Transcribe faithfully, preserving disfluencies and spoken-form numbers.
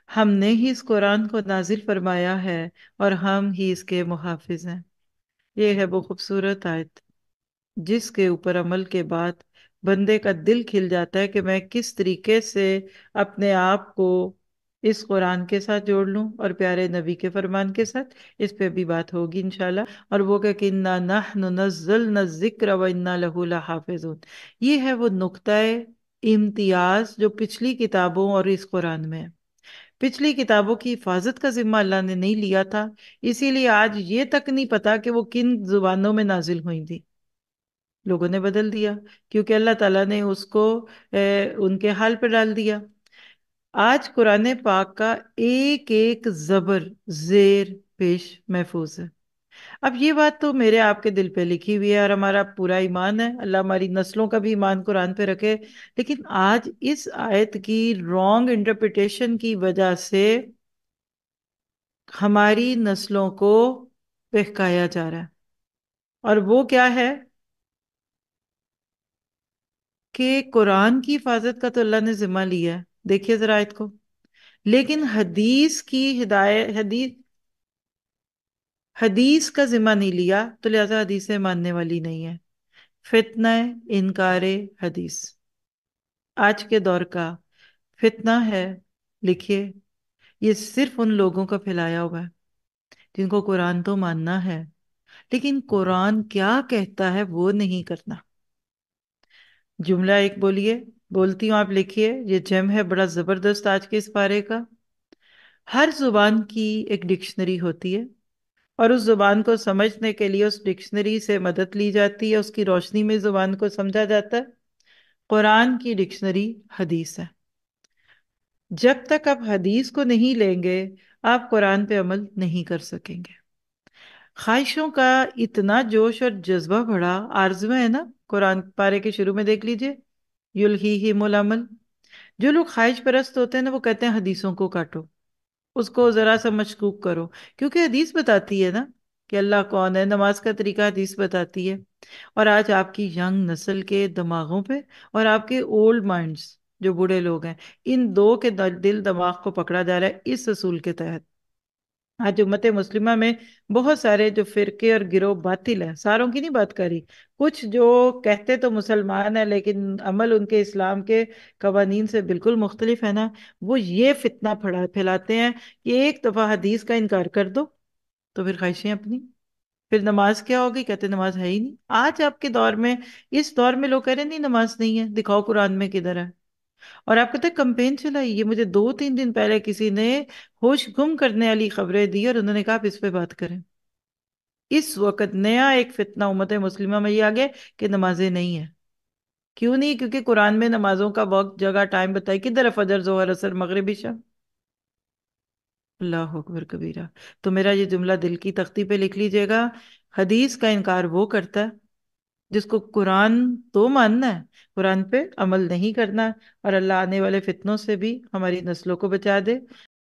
ہم نے ہی اس قرآن کو نازل فرمایا ہے اور ہم ہی اس کے محافظ ہیں۔ یہ ہے وہ خوبصورت آیت جس کے اوپر عمل کے بعد بندے کا دل کھل جاتا ہے کہ میں کس طریقے سے اپنے آپ کو اس قرآن کے ساتھ جوڑ لوں اور پیارے نبی کے فرمان کے ساتھ۔ اس پہ بھی بات ہوگی انشاءاللہ۔ اور وہ کہ اِنَّا نَحْنُ نَزَّلْنَا الذِّكْرَ وَإِنَّا لَهُ لَحَافِظُونَ، یہ ہے وہ نقطۂ امتیاز جو پچھلی کتابوں اور اس قرآن میں ہے۔ پچھلی کتابوں کی حفاظت کا ذمہ اللہ نے نہیں لیا تھا، اسی لیے آج یہ تک نہیں پتا کہ وہ کن زبانوں میں نازل ہوئی تھی، لوگوں نے بدل دیا کیونکہ اللہ تعالیٰ نے اس کو ان کے حال پہ ڈال دیا۔ آج قرآن پاک کا ایک ایک زبر زیر پیش محفوظ ہے۔ اب یہ بات تو میرے آپ کے دل پہ لکھی ہوئی ہے اور ہمارا پورا ایمان ہے، اللہ ہماری نسلوں کا بھی ایمان قرآن پہ رکھے، لیکن آج اس آیت کی رانگ انٹرپریٹیشن کی وجہ سے ہماری نسلوں کو بہکایا جا رہا ہے۔ اور وہ کیا ہے کہ قرآن کی حفاظت کا تو اللہ نے ذمہ لیا ہے، دیکھیے ذرا آیت کو، لیکن حدیث کی ہدایت حدیث حدیث کا ذمہ نہیں لیا، تو لہذا حدیثیں ماننے والی نہیں ہے۔ فتنہ انکار حدیث آج کے دور کا فتنہ ہے، لکھیے، یہ صرف ان لوگوں کا پھیلایا ہوا ہے جن کو قرآن تو ماننا ہے لیکن قرآن کیا کہتا ہے وہ نہیں کرنا۔ جملہ ایک بولیے، بولتی ہوں آپ لکھیے، یہ جم ہے بڑا زبردست آج کے اس پارے کا۔ ہر زبان کی ایک ڈکشنری ہوتی ہے اور اس زبان کو سمجھنے کے لیے اس ڈکشنری سے مدد لی جاتی ہے، اس کی روشنی میں زبان کو سمجھا جاتا ہے۔ قرآن کی ڈکشنری حدیث ہے۔ جب تک آپ حدیث کو نہیں لیں گے آپ قرآن پہ عمل نہیں کر سکیں گے۔ خواہشوں کا اتنا جوش اور جذبہ بڑھا، آرزویں ہے نا، قرآن پارے کے شروع میں دیکھ لیجئے، یلہیہم العمل، جو لوگ خواہش پرست ہوتے ہیں نا وہ کہتے ہیں حدیثوں کو کاٹو، اس کو ذرا سا مشکوک کرو، کیونکہ حدیث بتاتی ہے نا کہ اللہ کون ہے، نماز کا طریقہ حدیث بتاتی ہے۔ اور آج آپ کی ینگ نسل کے دماغوں پہ اور آپ کے اولڈ مائنڈز جو بوڑھے لوگ ہیں، ان دو کے دل دماغ کو پکڑا جا رہا ہے اس اصول کے تحت۔ آج امت مسلمہ میں بہت سارے جو فرقے اور گروہ باطل ہیں، ساروں کی نہیں بات کری، کچھ جو کہتے تو مسلمان ہیں لیکن عمل ان کے اسلام کے قوانین سے بالکل مختلف ہے نا، وہ یہ فتنہ پھیلا پھیلاتے ہیں کہ ایک دفعہ حدیث کا انکار کر دو تو پھر خواہشیں اپنی، پھر نماز کیا ہوگی، کہتے نماز ہے ہی نہیں۔ آج آپ کے دور میں، اس دور میں لوگ کہہ رہے ہیں نہیں نماز نہیں ہے، دکھاؤ قرآن میں کدھر ہے۔ اور آپ کہتے ہیں کمپین چلائی، یہ مجھے دو تین دن پہلے کسی نے ہوش گم کرنے والی خبریں دی اور انہوں نے کہا آپ اس پہ بات کریں۔ اس وقت نیا ایک فتنہ امت مسلمہ میں یہ آگے کہ نمازیں نہیں ہیں۔ کیوں نہیں؟ کیونکہ قرآن میں نمازوں کا وقت، جگہ، ٹائم بتائی، کدھر ہے فجر، ظہر، عصر، مغرب، عشاء؟ اللہ اکبر کبیرہ۔ تو میرا یہ جملہ دل کی تختی پہ لکھ لیجئے گا، حدیث کا انکار وہ کرتا ہے جس کو قرآن تو ماننا ہے، قرآن پہ عمل نہیں کرنا، اور اللہ آنے والے فتنوں سے بھی ہماری نسلوں کو بچا دے۔